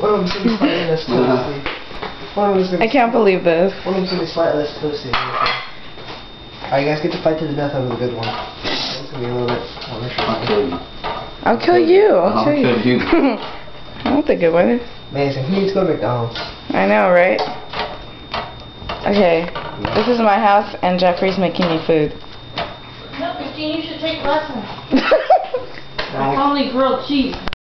One of them's gonna be slightly less toasty. I can't believe this. One of them's gonna be slightly less toasty. Alright, you guys get to fight to the death over the good one. It's gonna be a little bit more interesting. I'll kill you. I'll kill you. I want the good one. Amazing. Who needs to go to McDonald's? I know, right? Okay, this is my house, and Geoffrey's making me food. No, Christine, you should take lessons. It's only grilled cheese.